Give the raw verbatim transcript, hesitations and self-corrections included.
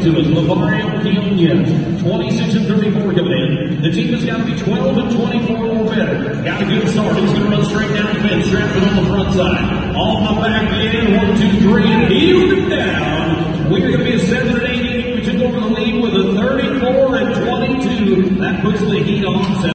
to us. Lavario Quinones, twenty-six and thirty-four coming in. The team has got to be twelve and twenty-four or better. Got a good start. He's going to run straight down the fence, strapped it on the front side. On the back end, one, two, three, and heeled it down. We're going to be a seven and eight inning. We took over the lead with a thirty-four and twenty-two. That puts the